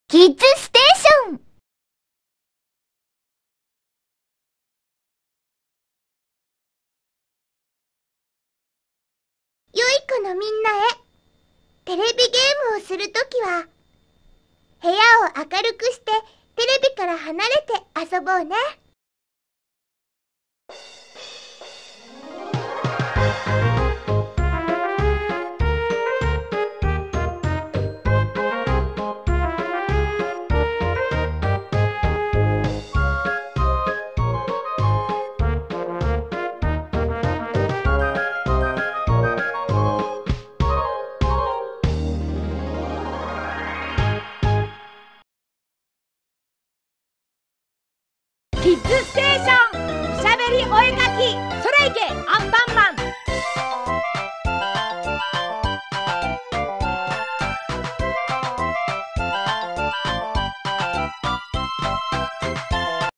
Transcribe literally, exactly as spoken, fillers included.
キッズステーション。良い子のみんなへ。テレビゲームをするときは、部屋を明るくしてテレビから離れて遊ぼうね。 キッズステーション、おしゃべりお絵かき、それいけ